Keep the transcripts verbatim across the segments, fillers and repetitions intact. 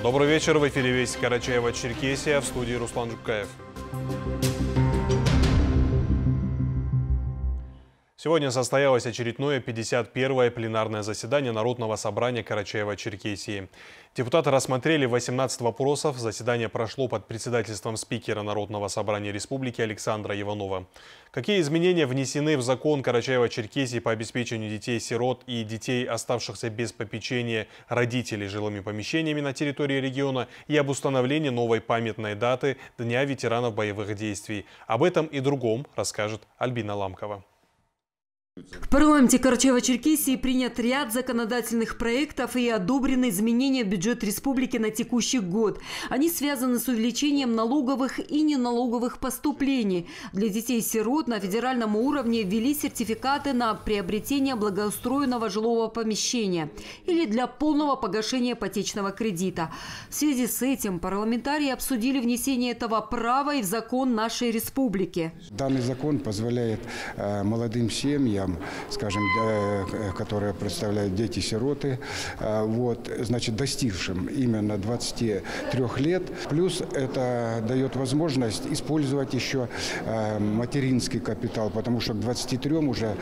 Добрый вечер. В эфире «Вести Карачаево-Черкесия», в студии Руслан Жукаев. Сегодня состоялось очередное пятьдесят первое пленарное заседание Народного собрания Карачаево-Черкесии. Депутаты рассмотрели восемнадцать вопросов. Заседание прошло под председательством спикера Народного собрания Республики Александра Иванова. Какие изменения внесены в закон Карачаево-Черкесии по обеспечению детей-сирот и детей, оставшихся без попечения родителей жилыми помещениями на территории региона, и об установлении новой памятной даты Дня ветеранов боевых действий? Об этом и другом расскажет Альбина Ламкова. В парламенте Карачаево-Черкесии принят ряд законодательных проектов и одобрены изменения в бюджет республики на текущий год. Они связаны с увеличением налоговых и неналоговых поступлений. Для детей-сирот на федеральном уровне ввели сертификаты на приобретение благоустроенного жилого помещения или для полного погашения ипотечного кредита. В связи с этим парламентарии обсудили внесение этого права и в закон нашей республики. Данный закон позволяет э, молодым семьям, скажем, которые представляют дети-сироты, вот, значит, достигшим именно двадцати трёх лет. Плюс это дает возможность использовать еще материнский капитал, потому что к двадцати трём уже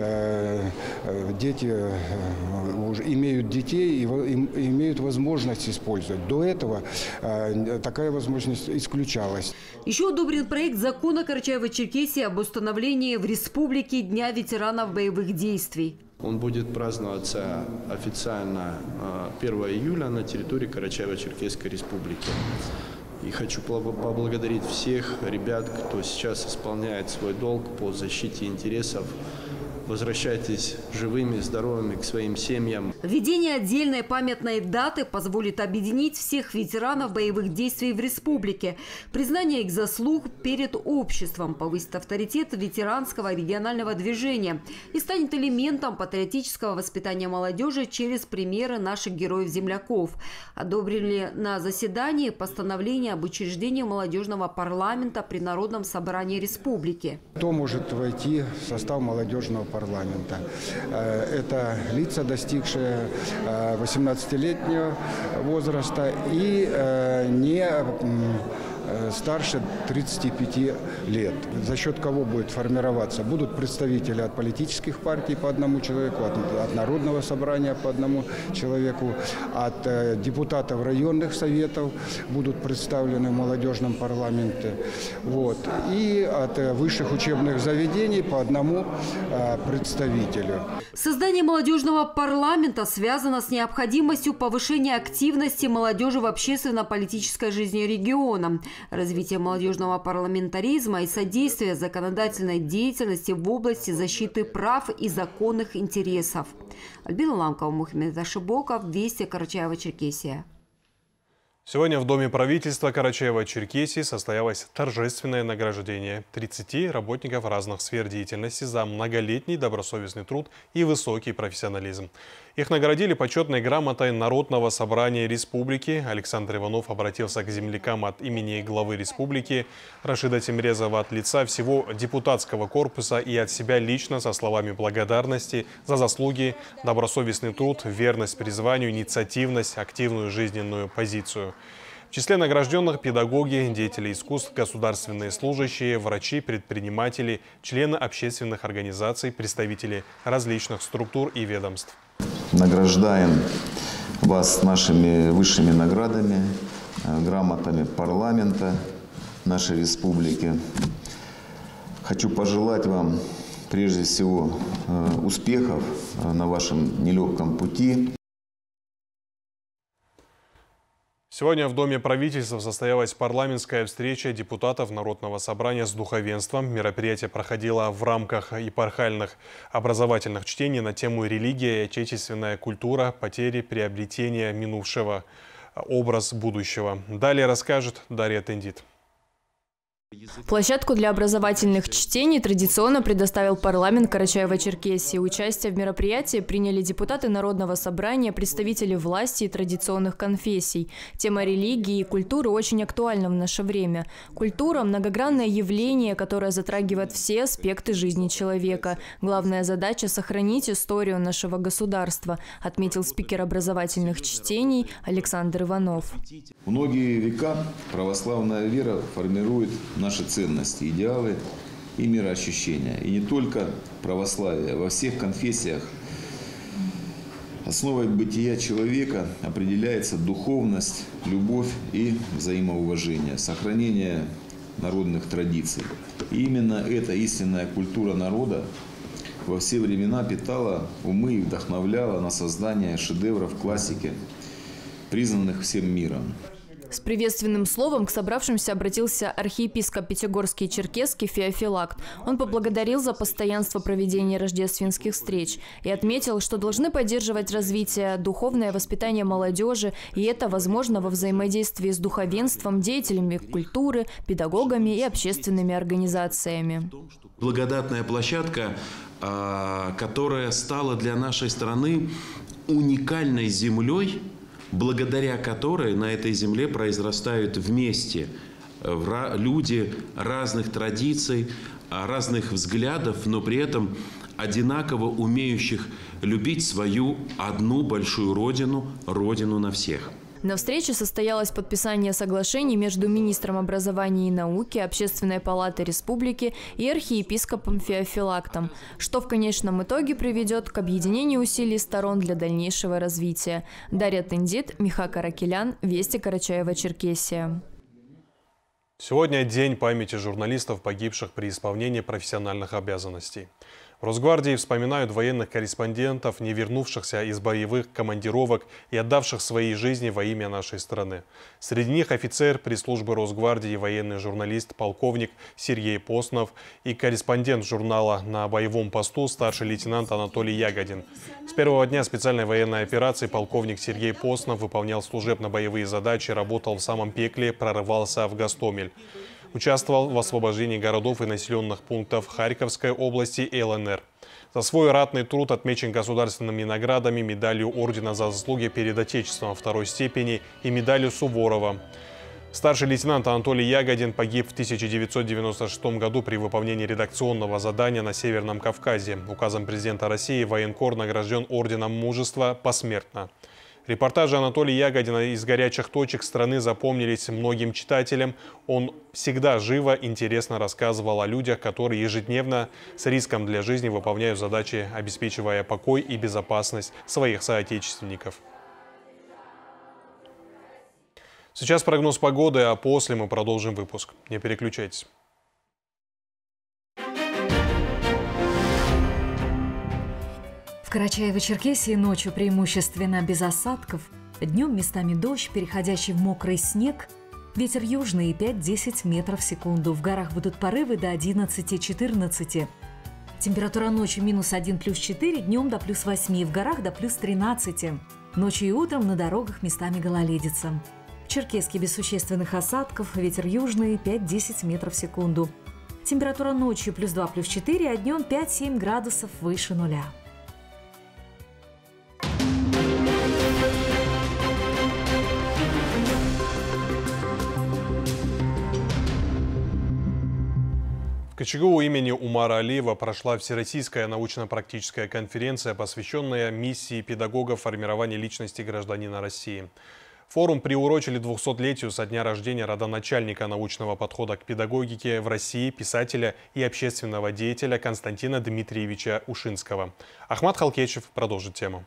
дети уже имеют детей и имеют возможность использовать. До этого такая возможность исключалась. Еще одобрен проект закона Карачаево-Черкесии об установлении в республике Дня ветеранов боевых действий. Он будет праздноваться официально первого июля на территории Карачаево-Черкесской республики. И хочу поблагодарить всех ребят, кто сейчас исполняет свой долг по защите интересов. Возвращайтесь живыми, здоровыми к своим семьям. Введение отдельной памятной даты позволит объединить всех ветеранов боевых действий в республике. Признание их заслуг перед обществом повысит авторитет ветеранского регионального движения и станет элементом патриотического воспитания молодежи через примеры наших героев-земляков. Одобрили на заседании постановление об учреждении молодежного парламента при Народном собрании республики. Кто может войти в состав молодежного парламента? парламента. Это лица, достигшие восемнадцатилетнего возраста и не старше тридцати пяти лет. За счет кого будет формироваться? Будут представители от политических партий по одному человеку, от, от Народного собрания по одному человеку, от э, депутатов районных советов будут представлены в молодежном парламенте, вот, и от э, высших учебных заведений по одному э, представителю. Создание молодежного парламента связано с необходимостью повышения активности молодежи в общественно-политической жизни региона, развития молодежного парламентаризма и содействия законодательной деятельности в области защиты прав и законных интересов. Альбина Ламкова, Мухаммед Ашибоков, Вести Карачаево-Черкесия. Сегодня в Доме правительства Карачаево-Черкесии состоялось торжественное награждение тридцати работников разных сфер деятельности за многолетний добросовестный труд и высокий профессионализм. Их наградили почетной грамотой Народного собрания республики. Александр Иванов обратился к землякам от имени главы республики Рашида Тимрезова от лица всего депутатского корпуса и от себя лично со словами благодарности за заслуги, добросовестный труд, верность призванию, инициативность, активную жизненную позицию. В числе награжденных педагоги, деятели искусств, государственные служащие, врачи, предприниматели, члены общественных организаций, представители различных структур и ведомств. Награждаем вас нашими высшими наградами, грамотами парламента нашей республики. Хочу пожелать вам прежде всего успехов на вашем нелегком пути. Сегодня в Доме правительства состоялась парламентская встреча депутатов Народного собрания с духовенством. Мероприятие проходило в рамках епархиальных образовательных чтений на тему «Религия и отечественная культура. Потери, приобретения минувшего. Образ будущего». Далее расскажет Дарья Тендит. Площадку для образовательных чтений традиционно предоставил парламент Карачаево-Черкесии. Участие в мероприятии приняли депутаты Народного собрания, представители власти и традиционных конфессий. Тема религии и культуры очень актуальна в наше время. Культура – многогранное явление, которое затрагивает все аспекты жизни человека. Главная задача – сохранить историю нашего государства, отметил спикер образовательных чтений Александр Иванов. Многие века православная вера формирует наши ценности, идеалы и мироощущения. И не только православие. Во всех конфессиях основой бытия человека определяется духовность, любовь и взаимоуважение, сохранение народных традиций. И именно эта истинная культура народа во все времена питала умы и вдохновляла на создание шедевров классики, признанных всем миром. С приветственным словом к собравшимся обратился архиепископ Пятигорский и Черкесский Феофилакт. Он поблагодарил за постоянство проведения рождественских встреч и отметил, что должны поддерживать развитие, духовное воспитание молодежи, и это возможно во взаимодействии с духовенством, деятелями культуры, педагогами и общественными организациями. Благодатная площадка, которая стала для нашей страны уникальной землей, благодаря которой на этой земле произрастают вместе люди разных традиций, разных взглядов, но при этом одинаково умеющих любить свою одну большую родину, родину на всех. На встрече состоялось подписание соглашений между министром образования и науки, Общественной палатой республики и архиепископом Феофилактом, что в конечном итоге приведет к объединению усилий сторон для дальнейшего развития. Дарья Тендит, Миха Каракелян, Вести, Карачаево-Черкесия. Сегодня день памяти журналистов, погибших при исполнении профессиональных обязанностей. В Росгвардии вспоминают военных корреспондентов, не вернувшихся из боевых командировок и отдавших свои жизни во имя нашей страны. Среди них офицер пресс-службы Росгвардии, военный журналист, полковник Сергей Постнов и корреспондент журнала «На боевом посту» старший лейтенант Анатолий Ягодин. С первого дня специальной военной операции полковник Сергей Постнов выполнял служебно-боевые задачи, работал в самом пекле, прорывался в Гостомель. Участвовал в освобождении городов и населенных пунктов Харьковской области и эл эн эр. За свой ратный труд отмечен государственными наградами, медалью Ордена за заслуги перед Отечеством второй степени и медалью Суворова. Старший лейтенант Анатолий Ягодин погиб в тысяча девятьсот девяносто шестом году при выполнении редакционного задания на Северном Кавказе. Указом президента России военкор награжден Орденом Мужества посмертно. Репортажи Анатолия Ягодина из горячих точек страны запомнились многим читателям. Он всегда живо, интересно рассказывал о людях, которые ежедневно с риском для жизни выполняют задачи, обеспечивая покой и безопасность своих соотечественников. Сейчас прогноз погоды, а после мы продолжим выпуск. Не переключайтесь. В Карачаево-Черкесии ночью преимущественно без осадков, днем местами дождь, переходящий в мокрый снег, ветер южный пять-десять метров в секунду, в горах будут порывы до одиннадцати-четырнадцати. Температура ночью минус один, плюс четыре, днем до плюс восьми, в горах до плюс тринадцати. Ночью и утром на дорогах местами гололедица. В Черкеске без существенных осадков, ветер южный пять-десять метров в секунду. Температура ночью плюс два, плюс четыре, а днем пять-семь градусов выше нуля. В КЧГУ имени Умара Алиева прошла Всероссийская научно-практическая конференция, посвященная миссии педагогов формирования личности гражданина России. Форум приурочили двухсотлетию со дня рождения родоначальника научного подхода к педагогике в России, писателя и общественного деятеля Константина Дмитриевича Ушинского. Ахмат Халкечев продолжит тему.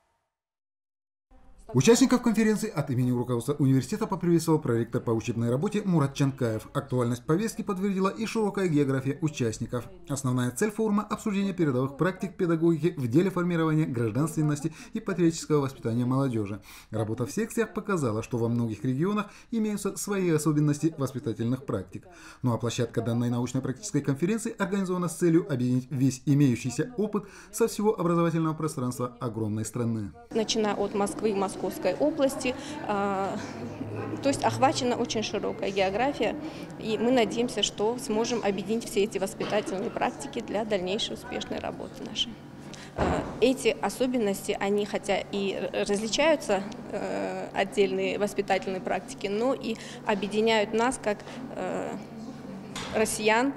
Участников конференции от имени руководства университета поприветствовал проректор по учебной работе Мурат Чанкаев. Актуальность повестки подтвердила и широкая география участников. Основная цель форума – обсуждение передовых практик педагогики в деле формирования гражданственности и патриотического воспитания молодежи. Работа в секциях показала, что во многих регионах имеются свои особенности воспитательных практик. Ну а площадка данной научно-практической конференции организована с целью объединить весь имеющийся опыт со всего образовательного пространства огромной страны. Начиная от Москвы, Москвы, Московской области. То есть охвачена очень широкая география, и мы надеемся, что сможем объединить все эти воспитательные практики для дальнейшей успешной работы нашей. Эти особенности, они хотя и различаются, отдельные воспитательные практики, но и объединяют нас как россиян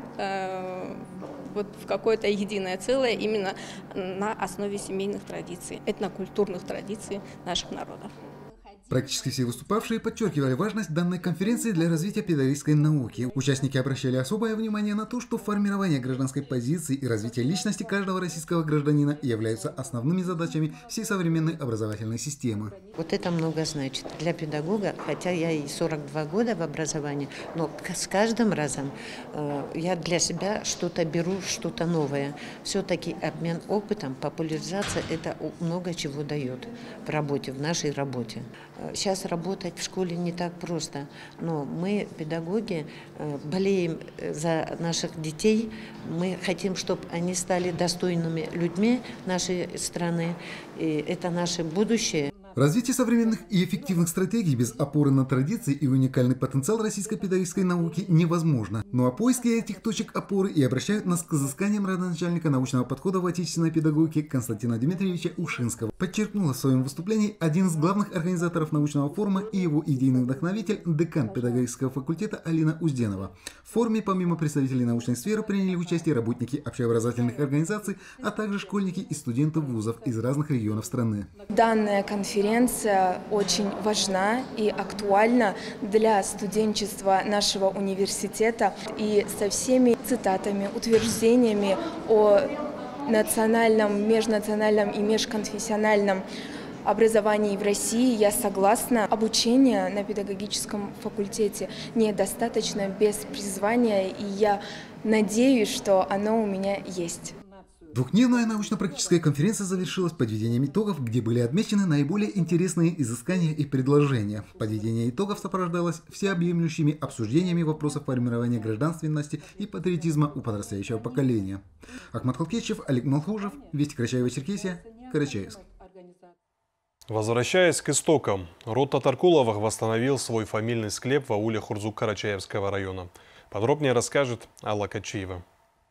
вот в какое-то единое целое именно на основе семейных традиций, этнокультурных традиций наших народов. Практически все выступавшие подчеркивали важность данной конференции для развития педагогической науки. Участники обращали особое внимание на то, что формирование гражданской позиции и развитие личности каждого российского гражданина являются основными задачами всей современной образовательной системы. Вот это много значит для педагога, хотя я и сорок два года в образовании, но с каждым разом э, я для себя что-то беру, что-то новое. Все-таки обмен опытом, популяризация – это много чего дает в работе, в нашей работе. Сейчас работать в школе не так просто, но мы, педагоги, болеем за наших детей. Мы хотим, чтобы они стали достойными людьми нашей страны. И это наше будущее. Развитие современных и эффективных стратегий без опоры на традиции и уникальный потенциал российской педагогической науки невозможно. Но о поиске этих точек опоры и обращают нас к изысканиям родоначальника научного подхода в отечественной педагогике Константина Дмитриевича Ушинского. Подчеркнула в своем выступлении один из главных организаторов научного форума и его идейный вдохновитель, декан педагогического факультета Алина Узденова. В форуме помимо представителей научной сферы приняли участие работники общеобразовательных организаций, а также школьники и студенты вузов из разных регионов страны. Данная конференция Конференция очень важна и актуальна для студенчества нашего университета. И со всеми цитатами, утверждениями о национальном, межнациональном и межконфессиональном образовании в России я согласна. Обучение на педагогическом факультете недостаточно без призвания, и я надеюсь, что оно у меня есть. Двухдневная научно-практическая конференция завершилась подведением итогов, где были отмечены наиболее интересные изыскания и предложения. Подведение итогов сопровождалось всеобъемлющими обсуждениями вопросов формирования гражданственности и патриотизма у подрастающего поколения. Ахмат Халкетчев, Олег Малхужев, Вести Карачаево-Черкесия, Карачаевск. Возвращаясь к истокам, род Татаркуловых восстановил свой фамильный склеп в ауле Хурзук Карачаевского района. Подробнее расскажет Алла Качиева.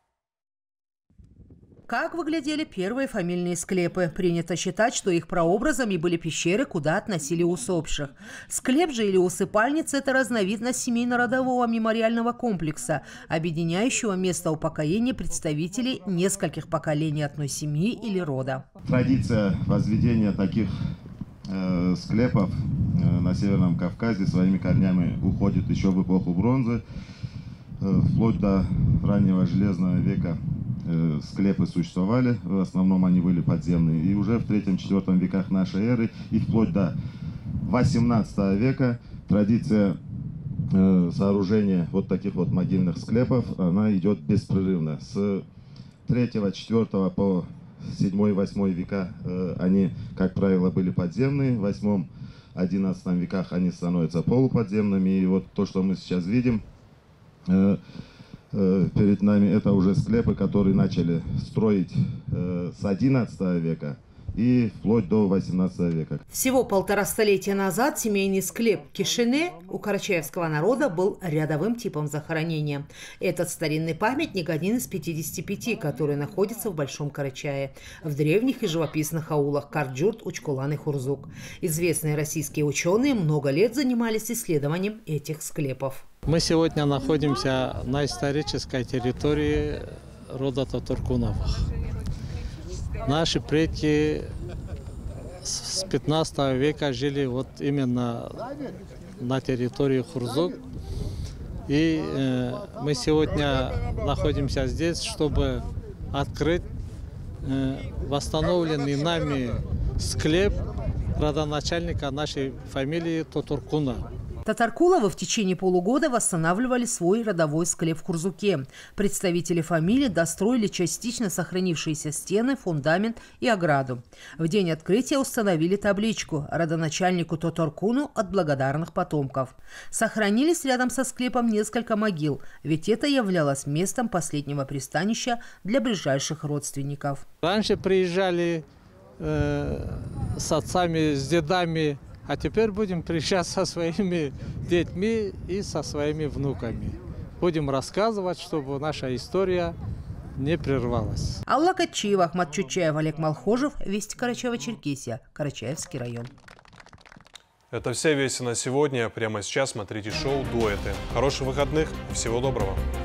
Как выглядели первые фамильные склепы? Принято считать, что их прообразами были пещеры, куда относили усопших. Склеп же или усыпальница – это разновидность семейно-родового мемориального комплекса, объединяющего место упокоения представителей нескольких поколений одной семьи или рода. Традиция возведения таких э, склепов э, на Северном Кавказе своими корнями уходит еще в эпоху бронзы, э, вплоть до раннего железного века. Склепы существовали, в основном они были подземные, и уже в третьем-четвертом веках нашей эры и вплоть до восемнадцатого века традиция э, сооружения вот таких вот могильных склепов, она идет беспрерывно. С третьего-четвертого по седьмой-восьмой века э, они, как правило, были подземные, в восьмом-одиннадцатом веках они становятся полуподземными, и вот то, что мы сейчас видим, э, перед нами, это уже склепы, которые начали строить э, с одиннадцатого века и вплоть до восемнадцатого века. Всего полтора столетия назад семейный склеп Кишине у карачаевского народа был рядовым типом захоронения. Этот старинный памятник один из пятидесяти пяти, который находится в Большом Карачае, в древних и живописных аулах Карджурт, Учкулан и Хурзук. Известные российские ученые много лет занимались исследованием этих склепов. Мы сегодня находимся на исторической территории рода Татаркуловых. Наши предки с пятнадцатого века жили вот именно на территории Хурзук. И э, мы сегодня находимся здесь, чтобы открыть э, восстановленный нами склеп родоначальника нашей фамилии Татаркуна. Татаркуловы в течение полугода восстанавливали свой родовой склеп в Хурзуке. Представители фамилии достроили частично сохранившиеся стены, фундамент и ограду. В день открытия установили табличку родоначальнику Татаркуну от благодарных потомков. Сохранились рядом со склепом несколько могил, ведь это являлось местом последнего пристанища для ближайших родственников. Раньше приезжали э, с отцами, с дедами, а теперь будем приезжать со своими детьми и со своими внуками. Будем рассказывать, чтобы наша история не прервалась. Алла Катчиева, Ахмат Чучаев, Олег Малхожев, Вести Карачаево-Черкесия, Карачаевский район. Это все вести на сегодня. Прямо сейчас смотрите шоу «Дуэты». Хороших выходных, всего доброго.